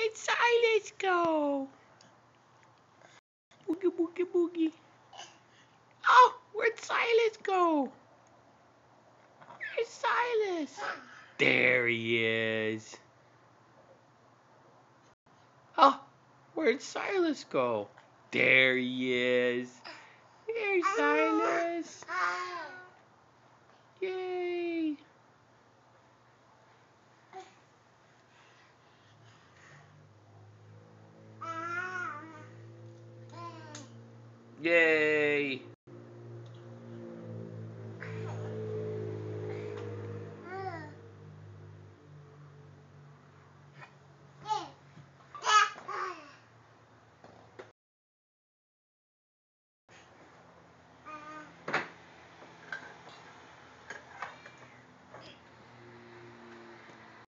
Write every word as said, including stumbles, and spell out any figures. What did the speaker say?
Where'd Silas go? Boogie, boogie, boogie. Oh, where'd Silas go? Where's Silas? There he is. Oh, where'd Silas go? There he is. There's Silas. Yay. Yay.